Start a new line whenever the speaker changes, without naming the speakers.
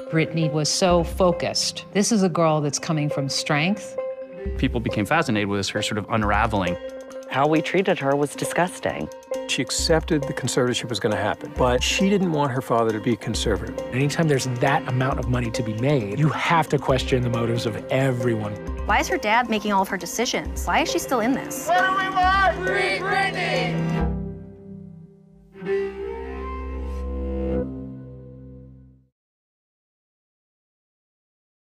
Britney was so focused. This is a girl that's coming from strength.
People became fascinated with her sort of unraveling.
How we treated her was disgusting.
She accepted the conservatorship was going to happen, but she didn't want her father to be conservative.
Anytime there's that amount of money to be made, you have to question the motives of everyone.
Why is her dad making all of her decisions? Why is she still in this?
What do we want? Free Britney!